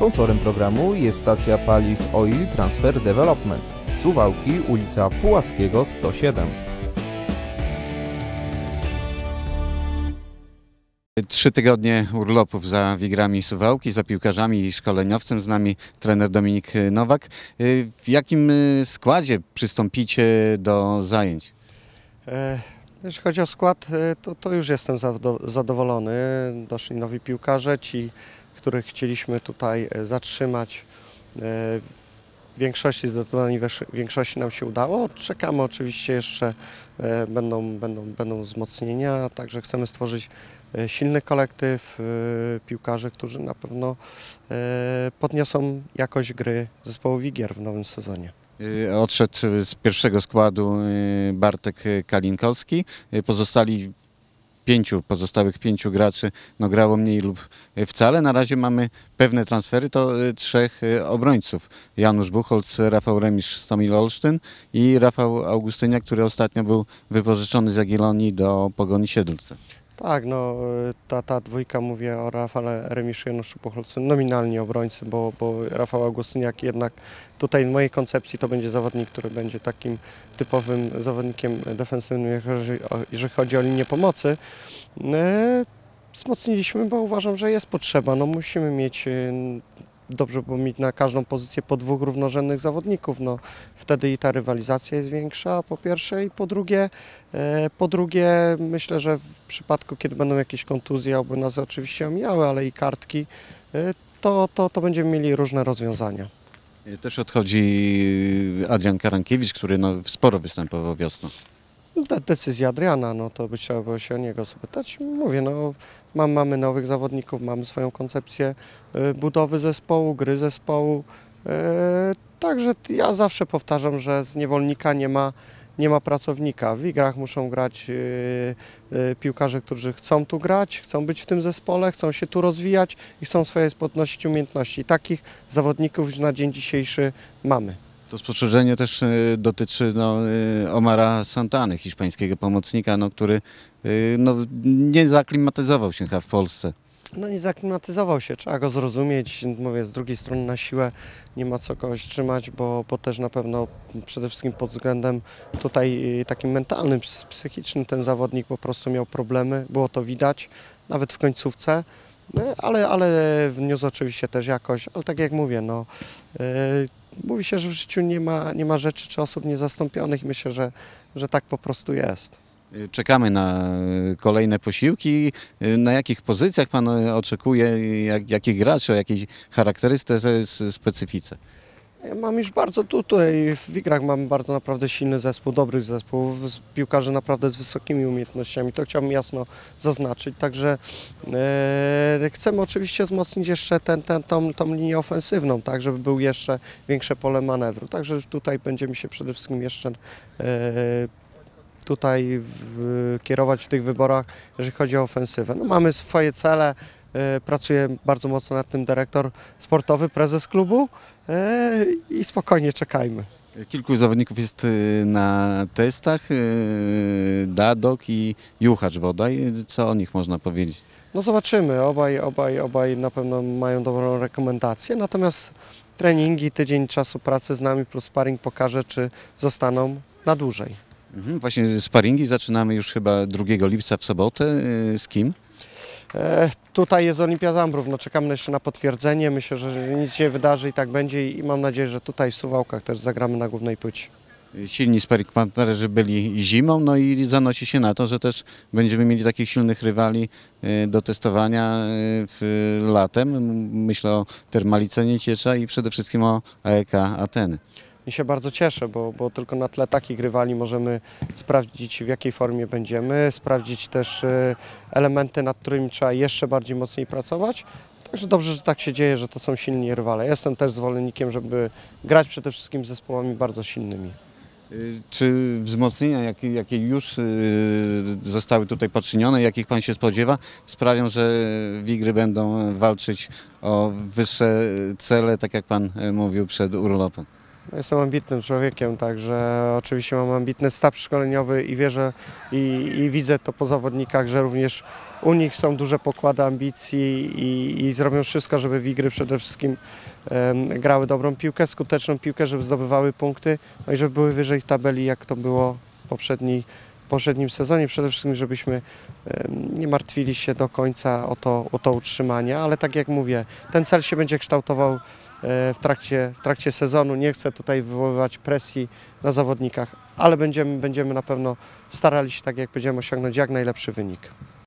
Sponsorem programu jest stacja paliw Oil Transfer Development. Suwałki, ulica Pułaskiego 107. 3 tygodnie urlopów za Wigrami Suwałki, za piłkarzami i szkoleniowcem. Z nami trener Dominik Nowak. W jakim składzie przystąpicie do zajęć? Jeśli chodzi o skład, to już jestem zadowolony. Doszli nowi piłkarze, ci, których chcieliśmy tutaj zatrzymać. W większości, zdecydowanej większości nam się udało. Czekamy oczywiście jeszcze, będą wzmocnienia, także chcemy stworzyć silny kolektyw piłkarzy, którzy na pewno podniosą jakość gry zespołu Wigier w nowym sezonie. Odszedł z pierwszego składu Bartek Kalinkowski. Pozostałych pięciu graczy grało mniej lub wcale. Na razie mamy pewne transfery, to 3 obrońców. Janusz Buchholz, Rafał Remisz z Tomil Olsztyn i Rafał Augustynia, który ostatnio był wypożyczony z Jagiellonii do Pogoni Siedlce. Tak, ta dwójka, mówię o Rafale Remiszu i Januszu Buchholcu, nominalnie obrońcy, bo Rafał Augustyniak jednak tutaj w mojej koncepcji to będzie zawodnik, który będzie takim typowym zawodnikiem defensywnym, jeżeli chodzi o linię pomocy. Wzmocniliśmy, bo uważam, że jest potrzeba. Musimy mieć dobrze, bo mieć na każdą pozycję po 2 równorzędnych zawodników. Wtedy i ta rywalizacja jest większa, po pierwsze, i po drugie myślę, że w przypadku, kiedy będą jakieś kontuzje, oby nas oczywiście omijały, ale i kartki, to będziemy mieli różne rozwiązania. Też odchodzi Adrian Karankiewicz, który sporo występował wiosną. Decyzja Adriana, to by trzeba było się o niego spytać. Mówię, mamy nowych zawodników, mamy swoją koncepcję budowy zespołu, gry zespołu. Także ja zawsze powtarzam, że z niewolnika nie ma pracownika. W Wigrach muszą grać piłkarze, którzy chcą tu grać, chcą być w tym zespole, chcą się tu rozwijać i chcą swoje podnosić umiejętności. Takich zawodników już na dzień dzisiejszy mamy. To spostrzeżenie też dotyczy Omara Santany, hiszpańskiego pomocnika, który nie zaklimatyzował się chyba w Polsce. Nie zaklimatyzował się, trzeba go zrozumieć. Mówię, z drugiej strony na siłę nie ma co kogoś trzymać, bo też na pewno przede wszystkim pod względem tutaj takim mentalnym, psychicznym ten zawodnik po prostu miał problemy, było to widać, nawet w końcówce. Ale wniósł oczywiście też jakoś, ale tak jak mówię, mówi się, że w życiu nie ma rzeczy czy osób niezastąpionych i myślę, że tak po prostu jest. Czekamy na kolejne posiłki. Na jakich pozycjach Pan oczekuje, jakich graczy, o jakiej charakterystyce, specyfice? Ja mam już bardzo tutaj, w Wigrach mamy bardzo naprawdę silny zespół, dobry zespół, piłkarzy naprawdę z wysokimi umiejętnościami, to chciałbym jasno zaznaczyć, także chcemy oczywiście wzmocnić jeszcze tą linię ofensywną, tak, żeby był jeszcze większe pole manewru, także tutaj będziemy się przede wszystkim jeszcze kierować w tych wyborach, jeżeli chodzi o ofensywę. Mamy swoje cele, pracuje bardzo mocno nad tym dyrektor sportowy, prezes klubu i spokojnie czekajmy. Kilku zawodników jest na testach, Dadok i Juchacz bodaj. Co o nich można powiedzieć? Zobaczymy, obaj na pewno mają dobrą rekomendację, natomiast treningi, tydzień czasu pracy z nami plus sparring pokaże, czy zostaną na dłużej. Właśnie sparingi zaczynamy już chyba 2 lipca w sobotę. Z kim? Tutaj jest Olimpia Zambrów, czekamy jeszcze na potwierdzenie, myślę, że nic się wydarzy i tak będzie i mam nadzieję, że tutaj w Suwałkach też zagramy na głównej płycie. Silni sparring partnerzy byli zimą, i zanosi się na to, że też będziemy mieli takich silnych rywali do testowania latem. Myślę o Termalice Nieciecza i przede wszystkim o AEK Ateny. I się bardzo cieszę, bo tylko na tle takich rywali możemy sprawdzić, w jakiej formie będziemy, sprawdzić też elementy, nad którymi trzeba jeszcze bardziej mocniej pracować. Także dobrze, że tak się dzieje, że to są silni rywale. Jestem też zwolennikiem, żeby grać przede wszystkim z zespołami bardzo silnymi. Czy wzmocnienia, jakie już zostały tutaj poczynione, jakich Pan się spodziewa, sprawią, że Wigry będą walczyć o wyższe cele, tak jak Pan mówił przed urlopem? Jestem ambitnym człowiekiem, także oczywiście mam ambitny sztab szkoleniowy i wierzę i widzę to po zawodnikach, że również u nich są duże pokłady ambicji i zrobią wszystko, żeby Wigry przede wszystkim grały dobrą piłkę, skuteczną piłkę, żeby zdobywały punkty, no i żeby były wyżej w tabeli, jak to było w poprzednim sezonie. Przede wszystkim, żebyśmy nie martwili się do końca o to utrzymanie, ale tak jak mówię, ten cel się będzie kształtował w trakcie sezonu. Nie chcę tutaj wywoływać presji na zawodnikach, ale będziemy na pewno starali się, tak jak powiedziałem, osiągnąć jak najlepszy wynik.